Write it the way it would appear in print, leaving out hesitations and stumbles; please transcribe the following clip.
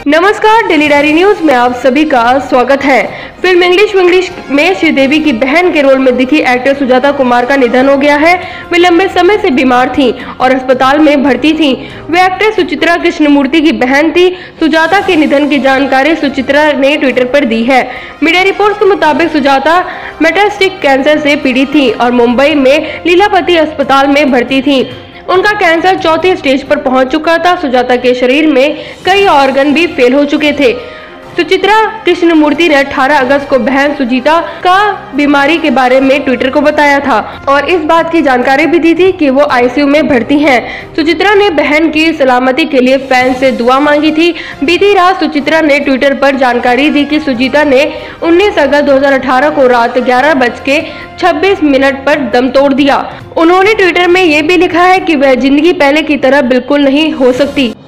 नमस्कार, daily diary news में आप सभी का स्वागत है। फिल्म विंग्लिश में श्रीदेवी की बहन के रोल में दिखी एक्टर सुजाता कुमार का निधन हो गया है। वे लंबे समय से बीमार थीं और अस्पताल में भर्ती थीं। वे एक्टर सुचित्रा कृष्णमूर्ति की बहन थी। सुजाता के निधन की जानकारी सुचित्रा ने ट्विटर पर दी है। मीडिया रिपोर्ट्स के मुताबिक सुजाता मेटास्टिक कैंसर से पीड़ित थी और मुंबई में लीलावती अस्पताल में भर्ती थी। उनका कैंसर चौथे स्टेज पर पहुंच चुका था। सुजाता के शरीर में कई ऑर्गन भी फेल हो चुके थे। सुचित्रा कृष्णमूर्ति ने 18 अगस्त को बहन सुजीता का बीमारी के बारे में ट्विटर को बताया था और इस बात की जानकारी भी दी थी कि वो आईसीयू में भर्ती हैं। सुचित्रा ने बहन की सलामती के लिए फैंस से दुआ मांगी थी। बीती रात सुचित्रा ने ट्विटर पर जानकारी दी कि सुजीता ने 19 अगस्त 2018 को रात 11:26 पर दम तोड़ दिया। उन्होंने ट्विटर में ये भी लिखा है कि वह जिंदगी पहले की तरह बिल्कुल नहीं हो सकती।